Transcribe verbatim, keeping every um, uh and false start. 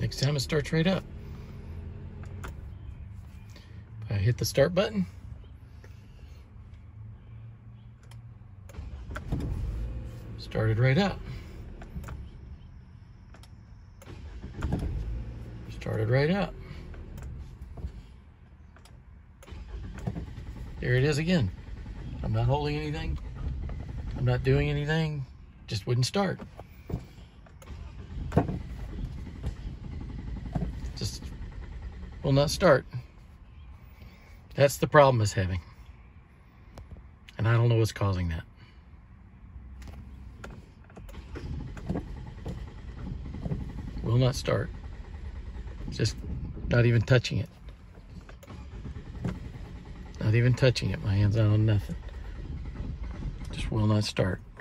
Next time it starts right up. If I hit the start button, started right up. Started right up. There it is again. I'm not holding anything. I'm not doing anything. Just wouldn't start. Just will not start. That's the problem it's having. And I don't know what's causing that. Will not start. Just not even touching it. Not even touching it. My hand's not on nothing. Just will not start.